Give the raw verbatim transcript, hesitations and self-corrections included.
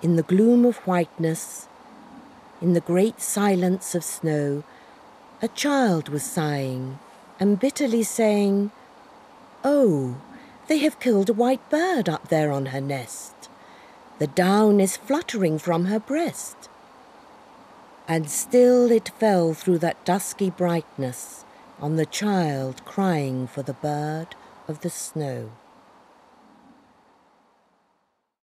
In the gloom of whiteness, in the great silence of snow, a child was sighing and bitterly saying, "Oh, they have killed a white bird up there on her nest. The down is fluttering from her breast." And still it fell through that dusky brightness on the child crying for the bird of the snow.